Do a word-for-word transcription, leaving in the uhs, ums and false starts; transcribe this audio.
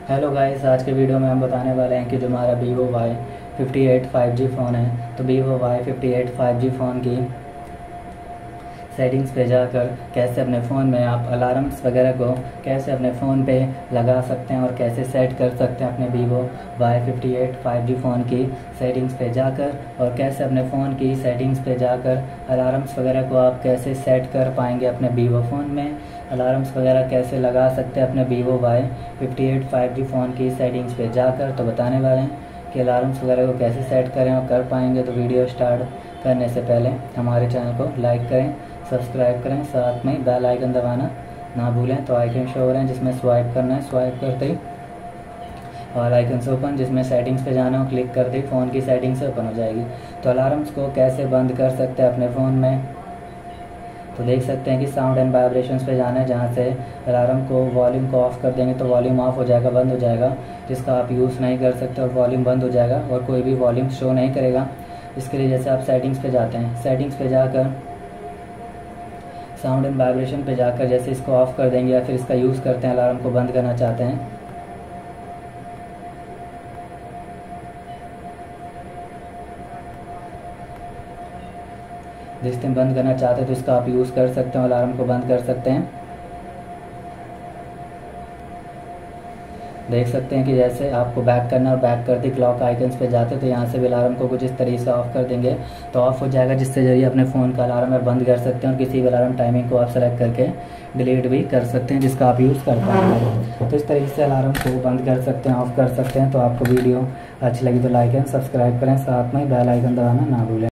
Hello guys, आज के video में हम बताने वाले हैं कि जो हमारा Vivo Y fifty eight five G phone है, तो Vivo Y fifty eight five G phone की सेटिंग्स पे जाकर कैसे अपने फ़ोन में आप अलार्म्स वगैरह को कैसे अपने फ़ोन पे लगा सकते हैं और कैसे सेट कर सकते हैं अपने Vivo Y fifty eight five G phone की सेटिंग्स पे जाकर, और कैसे अपने फ़ोन की सेटिंग्स पे जाकर अलार्म्स वगैरह को आप कैसे सेट कर पाएंगे अपने वीवो फ़ोन में। अलार्म्स वगैरह कैसे लगा सकते हैं अपने Vivo Y fifty eight five G phone की सेटिंग्स पे जाकर, तो बताने वाले हैं कि अलार्म्स वगैरह को कैसे सेट करें और कर पाएंगे। तो वीडियो स्टार्ट करने से पहले हमारे चैनल को लाइक करें, सब्सक्राइब करें, साथ में बेल आइकन दबाना ना भूलें। तो आइकन शो हो रहे हैं जिसमें स्वाइप करना है, स्वाइप करते ही और आइकन से ओपन जिसमें सेटिंग्स पे जाना हो, क्लिक करते ही फ़ोन की सेटिंग से ओपन हो जाएगी। तो अलार्म्स को कैसे बंद कर सकते हैं अपने फ़ोन में, तो देख सकते हैं कि साउंड एंड वाइब्रेशंस पे जाना है, जहाँ से अलार्म को वॉल्यूम को ऑफ़ कर देंगे तो वॉल्यूम ऑफ हो जाएगा, बंद हो जाएगा, जिसका आप यूज़ नहीं कर सकते और वॉल्यूम बंद हो जाएगा और कोई भी वॉल्यूम शो नहीं करेगा। इसके लिए जैसे आप सेटिंग्स पे जाते हैं, सेटिंग्स पे जाकर साउंड एंड वाइब्रेशन पे जाकर जैसे इसको ऑफ़ कर देंगे या फिर इसका यूज़ करते हैं, अलार्म को बंद करना चाहते हैं, जिस दिन बंद करना चाहते हैं तो इसका आप यूज़ कर सकते हैं, अलार्म को बंद कर सकते हैं। देख सकते हैं कि जैसे आपको बैक करना और बैक करते क्लॉक आइकन्स पे जाते तो यहाँ से भी अलार्म को कुछ इस तरीके से ऑफ कर देंगे तो ऑफ हो जाएगा, जिससे जरिए अपने फ़ोन का अलार्म है बंद कर सकते हैं और किसी भी अलार्म टाइमिंग को आप सेलेक्ट करके डिलीट भी कर सकते हैं, जिसका आप यूज़ कर पाएंगे। तो इस तरीके से अलार्म को बंद कर सकते हैं, ऑफ कर सकते हैं। तो आपको वीडियो अच्छी लगी तो लाइक एंड सब्सक्राइब करें, साथ में बेल आइकन दबाना ना भूलें।